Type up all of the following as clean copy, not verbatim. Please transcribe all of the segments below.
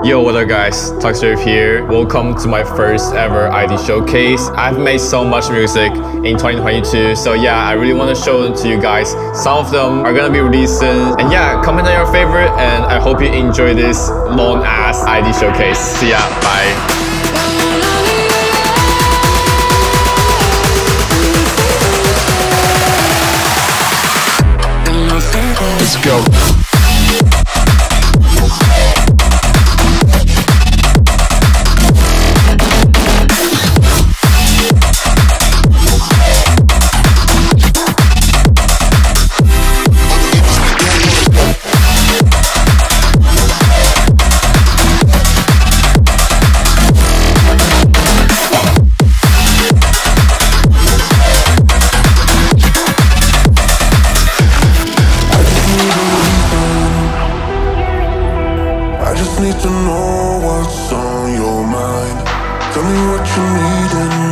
Yo, what up guys, Toxic here. Welcome to my first ever ID showcase. I've made so much music in 2022, so yeah, I really want to show them to you guys. Some of them are gonna be released soon. And yeah, comment on your favorite, and I hope you enjoy this long ass ID showcase. See ya, bye. Let's go. Need to know what's on your mind. Tell me what you're needing.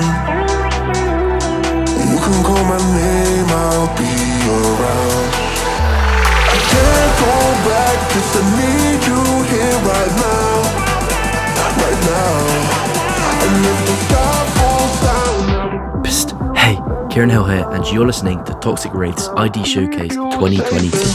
You can call my name, I'll be around. I can't go back, 'cause I need you here right now. Right now. And if the sky falls down. Psst, hey, Kieran Hill here, and you're listening to Toxic Wraith's ID Showcase 2022.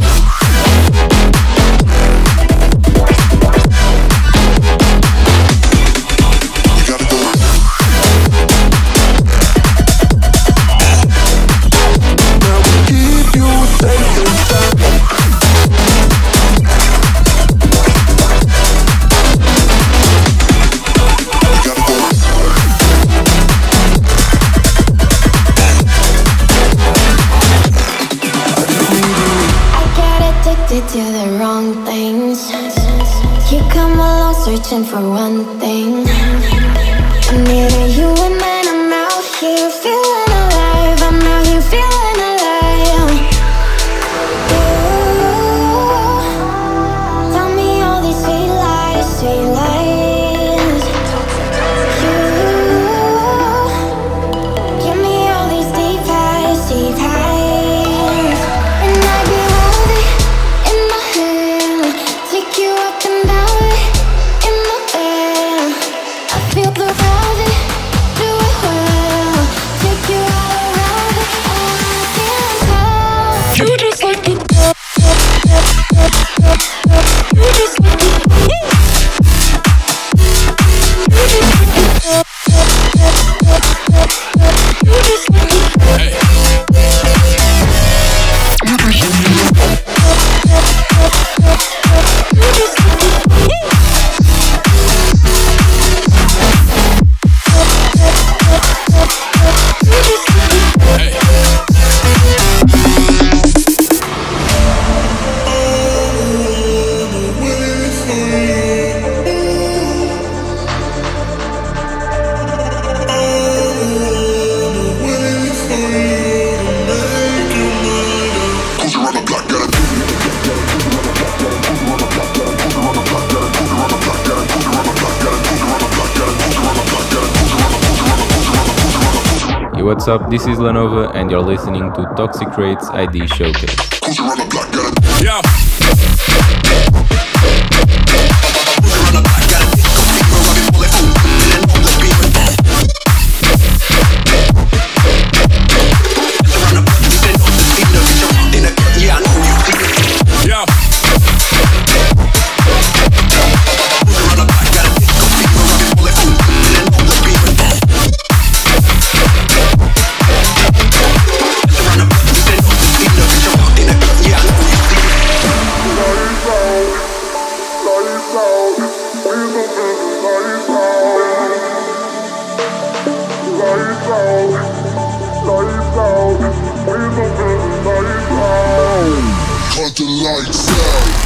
To the wrong things. You come along searching for one thing. I'm needing you and then I'm out here feeling alive. I'm out here feeling alive. You tell me all these sweet lies, sweet lies. You give me all these deep highs, deep highs. And I'd be holding in my hand, take you up and down in the air. I feel the gravity, do it well, take you all around it, and I can't tell. You just like it, you just like it, you just like it, you just like it, hey. Yo, what's up? This is Lenovo, and you're listening to Toxic Wraith's ID Showcase. Yeah. Cut the lights out.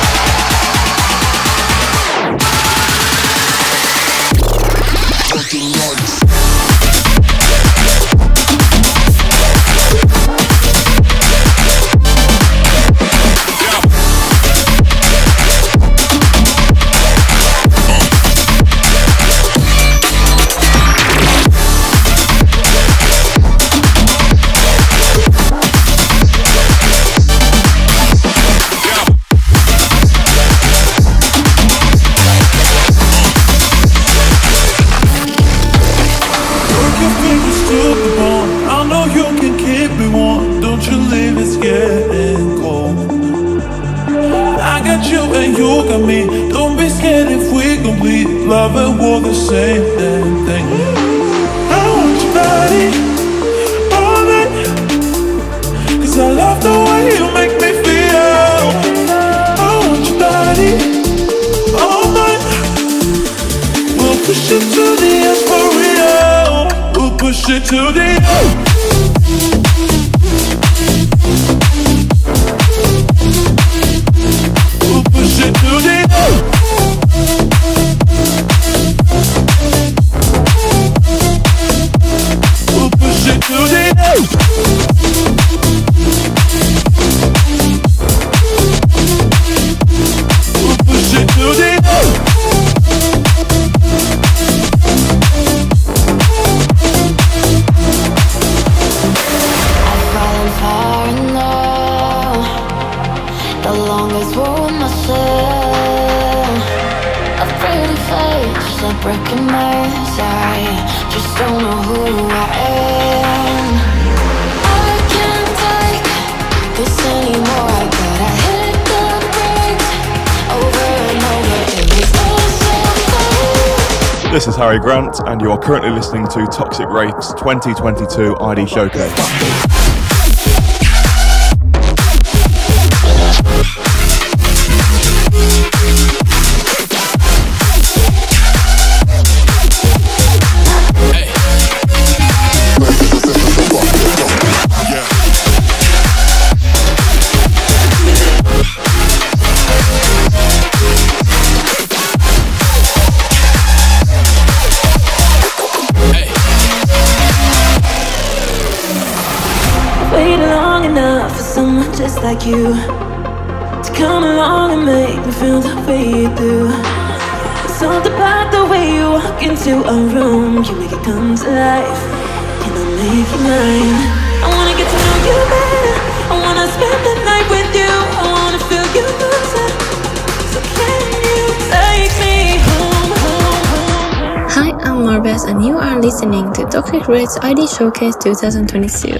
Fucking love and war the same damn thing. I want your body all night, 'cause I love the way you make me feel. I want your body all night. We'll push it to the end for real. We'll push it to the end. We'll push it to the end. We'll push it to the end. We'll push it to the end. I've fallen far enough. The longest war with myself. A pretty face, a broken nose. I just don't know who I am. I can't take this anymore. I gotta hit the brakes over and over. It makes no sense. This is Harry Grant, and you are currently listening to Toxic Wraith's 2022 ID Showcase. Waited long enough for someone just like you to come along and make me feel the way you do. Something about the way you walk into a room, you make it come to life. Can I make you mine? I wanna get to know you better. I wanna spend the night with you. I wanna feel you closer. So can you take me home, home, home? Hi, I'm Marbes and you are listening to Toxic Wraith's ID Showcase 2022.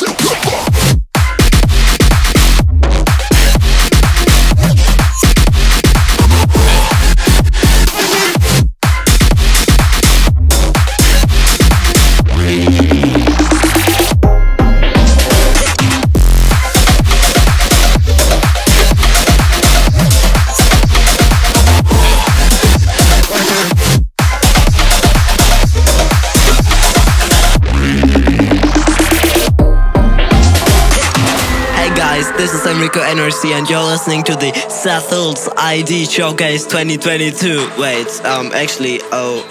This is Enrico NRC and you're listening to the Sethel's ID Showcase 2022. Wait, actually,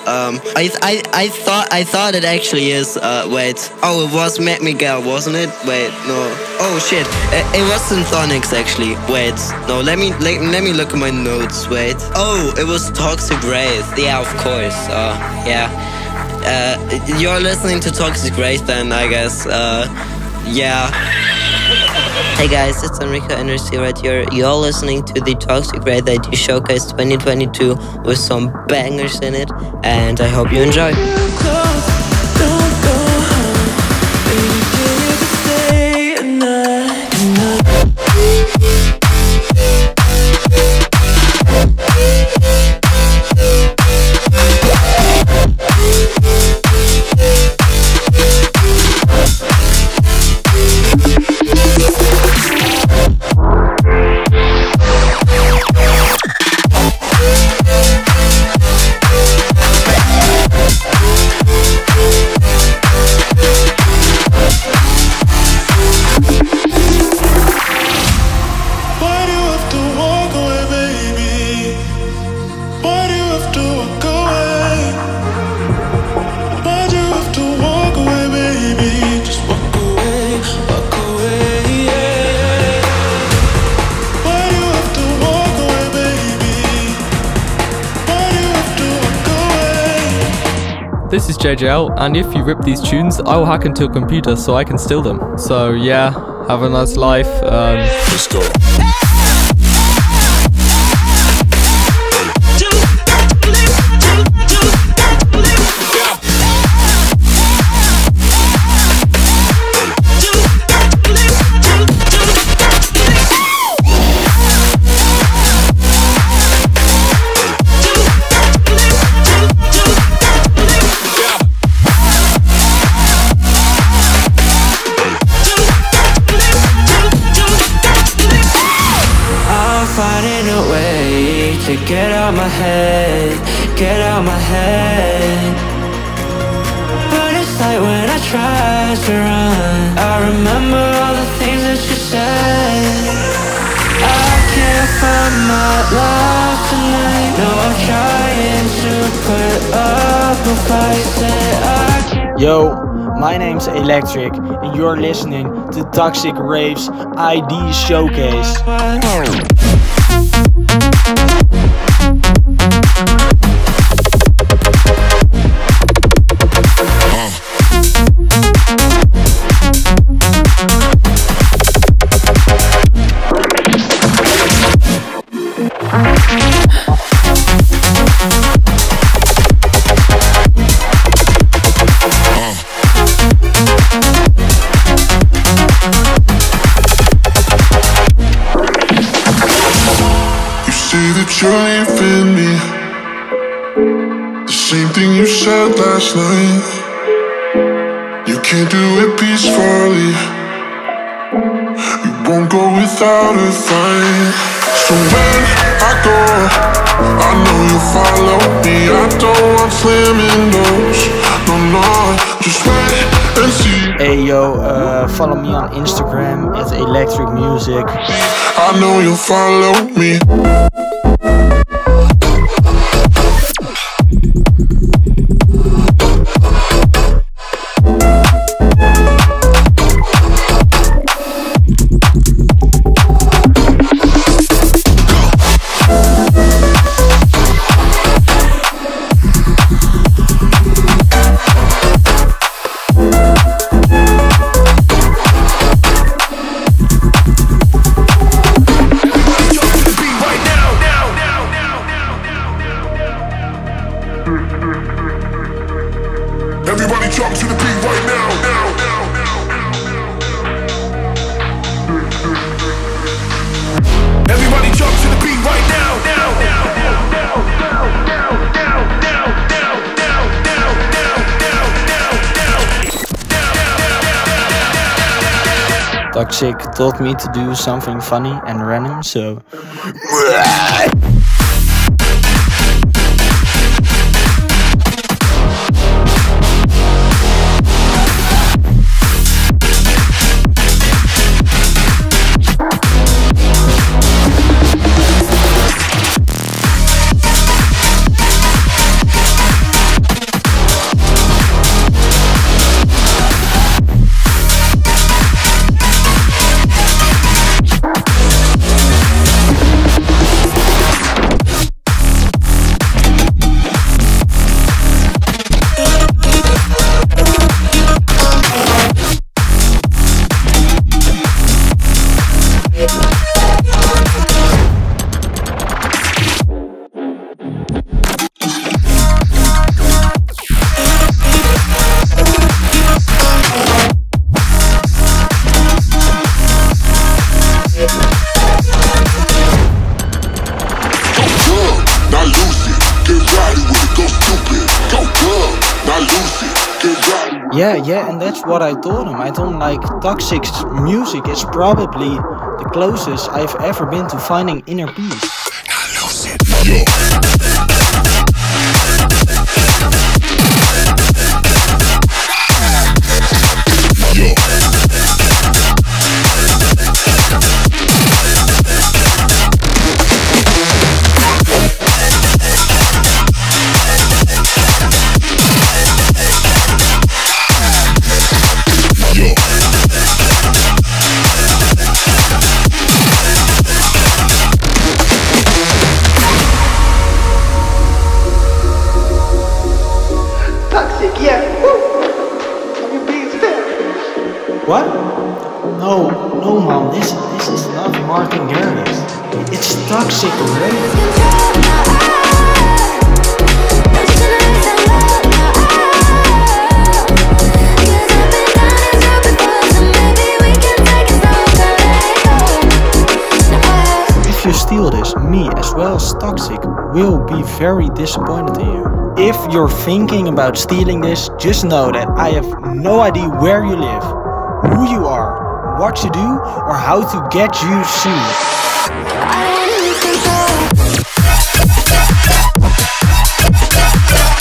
I thought it actually is, wait. Oh, it was Matt Miguel, wasn't it? Wait, no. Oh shit, it was Synthonix actually. Wait, no, let me look at my notes, wait. Oh, it was Toxic Wraith, yeah, of course, yeah. You're listening to Toxic Wraith then, I guess, yeah. Hey guys, it's Enrico NRC right here. You're listening to the Toxic Wraith ID Showcase 2022 with some bangers in it, and I hope you enjoy. This is JJL, and if you rip these tunes, I will hack into a computer so I can steal them. So yeah, have a nice life. Let's go. my head. But it's like when I try to run, I remember all the things that you said. I can't find my love tonight. No, I'm trying to put up a fight. Say I can't. Yo, my name's Electric, and you're listening to Toxic Raves ID Showcase. You're leaving me. The same thing you said last night. You can't do it peacefully. You won't go without a fight. So when I go, I know you'll follow me. I don't want slamming doors. No, no, just wait and see. Hey yo, follow me on Instagram at Electric Music. I know you'll follow me. Everybody jump to the beat right now, Everybody jump to the beat right now, Toxic told me to do something funny and random, so... Yeah, and that's what I told him. I told him, like, Toxic's music is probably the closest I've ever been to finding inner peace. What? No, man, this is not Martin Garrix. It's Toxic Raves. If you steal this, me as well as Toxic will be very disappointed in you. If you're thinking about stealing this, just know that I have no idea where you live, who you are, what you do, or how to get you sued.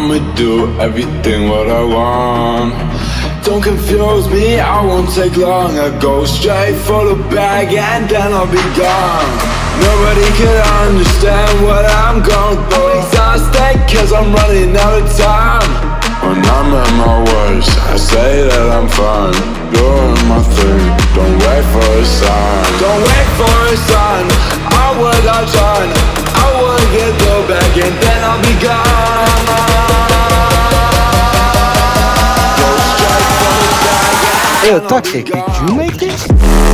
I'ma do everything what I want. Don't confuse me, I won't take long. I go straight for the bag and then I'll be gone. Nobody can understand what I'm going through. Exhausted cause I'm running out of time. When I'm at my worst, I say that I'm fine, doing my thing, don't wait for a sign. Don't wait for a sign, I would have done. I would get the bag and then I'll be gone. Go straight for the bag. Yo, Toxic, did you make this?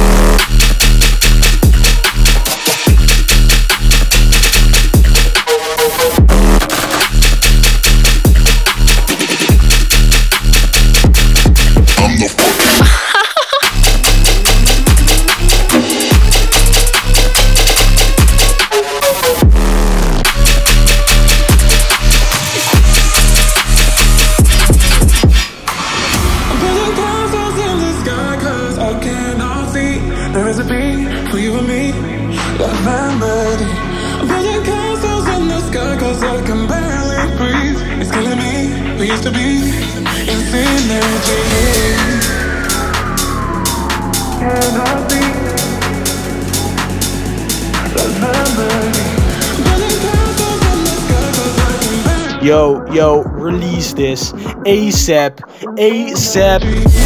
Yo, release this ASAP, ASAP.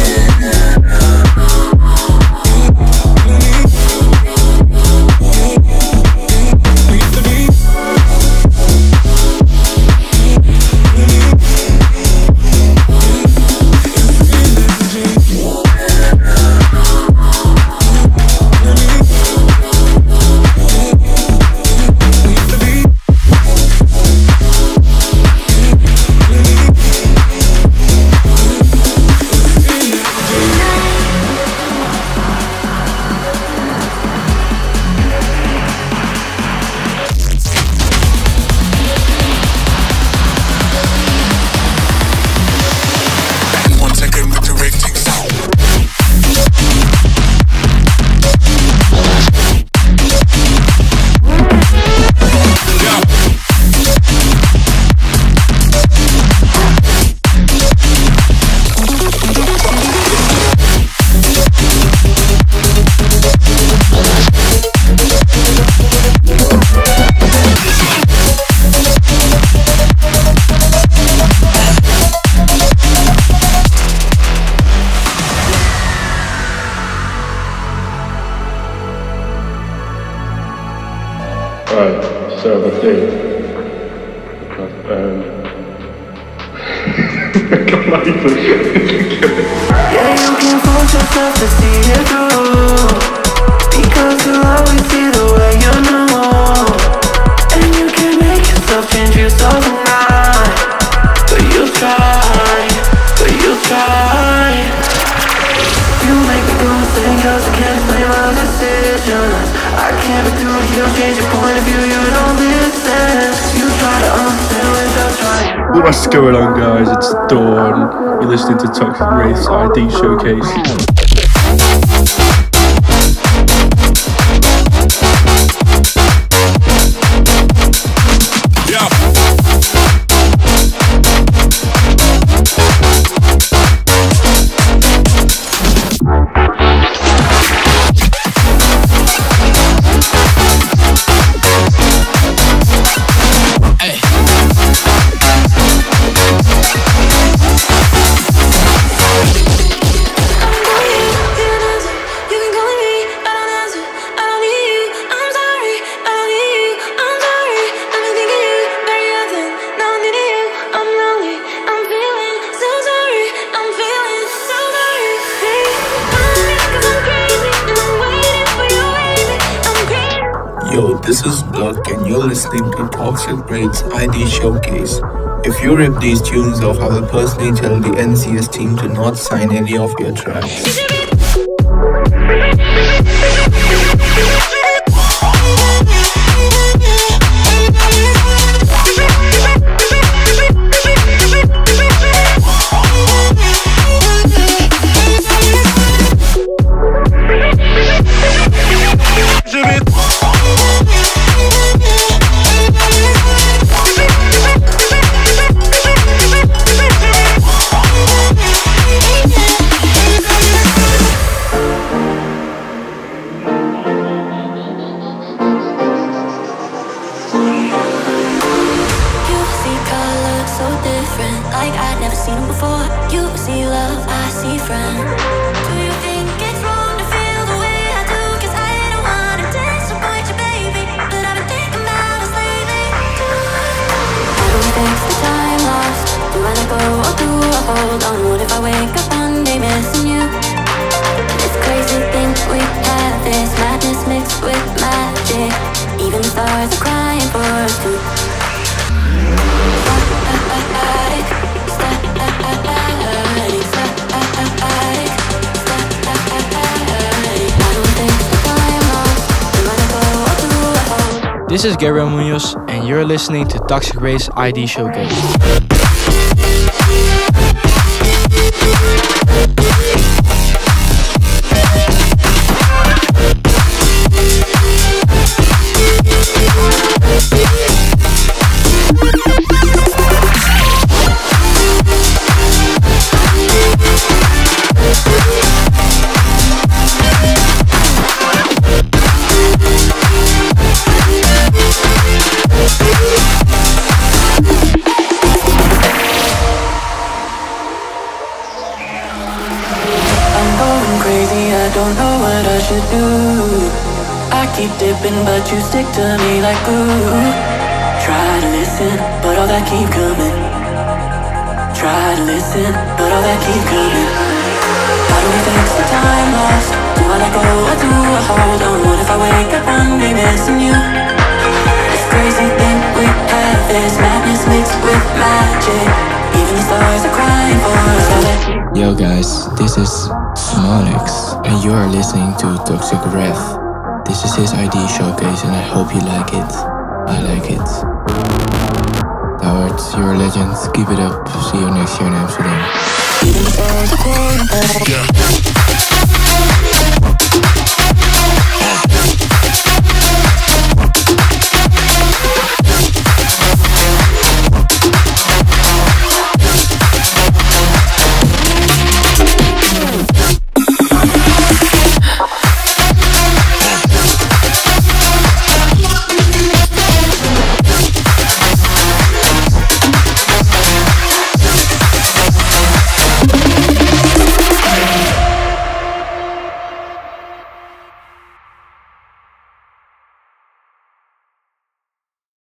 Right, so the thing. Yeah, you can force yourself to see it through, because you'll always see the way you know. And you can make yourself change yourself tonight, but you try. You make me go insane cause I can't explain my decisions. I can't be through, you don't change your point of view, you don't listen. You try to understand without trying. What's going on, guys? It's Dawn. You're listening to Toxic Wraith's ID Showcase. Yo, this is Block and you're listening to Toxic Wraith's ID Showcase. If you rip these tunes off, I will personally tell the NCS team to not sign any of your tracks. different, like I'd never seen him before. You see love, I see friend. Do you think it's wrong to feel the way I do? Cause I don't wanna disappoint you, baby, but I've been thinking about us lately. How do we fix the time lost? Do I let go or do I hold on? What if I wake up one day missing you? It's crazy think we have this madness mixed with magic. Even the stars are crying for us too. This is Gabriel Munoz, and you're listening to Toxic Race ID Showcase. Dipping, but you stick to me like glue. Try to listen, but all that keep coming. Try to listen, but all that keep coming. How do we fix the time lost? Do I let go or do I hold on? What if I wake up one day missing you? It's crazy think we have this madness mixed with magic. Even the stars are crying for us. Yo guys, this is Smonix, and you are listening to Toxic Wrath. This is his ID showcase and I hope you like it. I like it. Towards your legends, keep it up. See you next year in Amsterdam.